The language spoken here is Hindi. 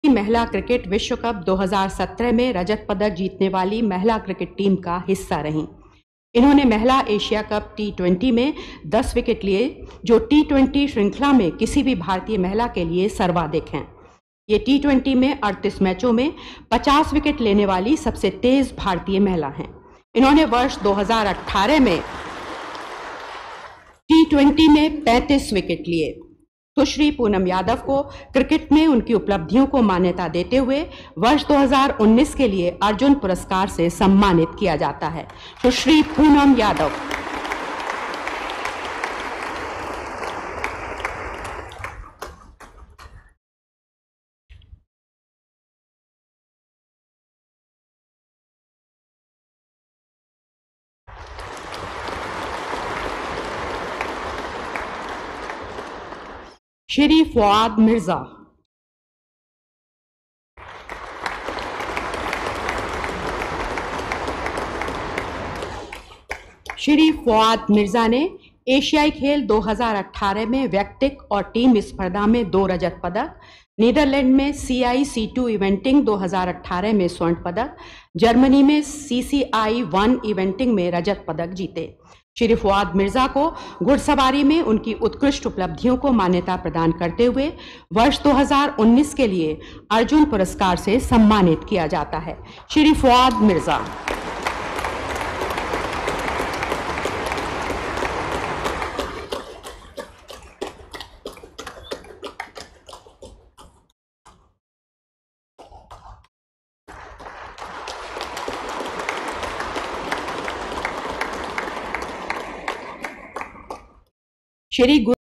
महिला क्रिकेट विश्व कप 2017 में रजत पदक जीतने वाली महिला क्रिकेट टीम का हिस्सा रहीं। इन्होंने महिला एशिया कप T20 में 10 विकेट लिए, जो T20 श्रृंखला में किसी भी भारतीय महिला के लिए सर्वाधिक हैं। ये T20 में 38 मैचों में 50 विकेट लेने वाली सबसे तेज भारतीय महिला हैं। इन्होंने वर्ष 2018 में T20 में 35 विकेट लिए। सुश्री पूनम यादव को क्रिकेट में उनकी उपलब्धियों को मान्यता देते हुए वर्ष 2019 के लिए अर्जुन पुरस्कार से सम्मानित किया जाता है। सुश्री पूनम यादव। श्री फवाद मिर्जा। श्री फवाद मिर्जा ने एशियाई खेल 2018 में व्यक्तिगत और टीम स्पर्धा में 2 रजत पदक, नीदरलैंड में CIC2 इवेंटिंग 2018 में स्वर्ण पदक, जर्मनी में CCI1 इवेंटिंग में रजत पदक जीते। श्री फवाद मिर्जा को घुड़सवारी में उनकी उत्कृष्ट उपलब्धियों को मान्यता प्रदान करते हुए वर्ष 2019 के लिए अर्जुन पुरस्कार से सम्मानित किया जाता है। श्री फवाद मिर्जा। श्री